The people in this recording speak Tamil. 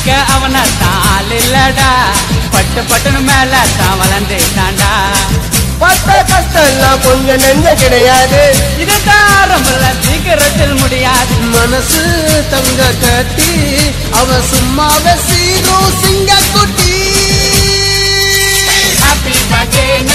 அடிக்க அவனை தாள் இல்லடா பட்டு பட்டுன்னு மேல தான் வளர்ந்துட்டான்டா பட்ட கஷ்டம் எல்லாம் கொஞ்சம் நெஞ்ச கிடையாது இதுதான் ஆரம்பல சீக்கிரத்தில் முடியாது மனசு தங்க கட்டி அவ சும்மாவே சீரும் சிங்க குட்டி ஹாப்பி பர்த்டே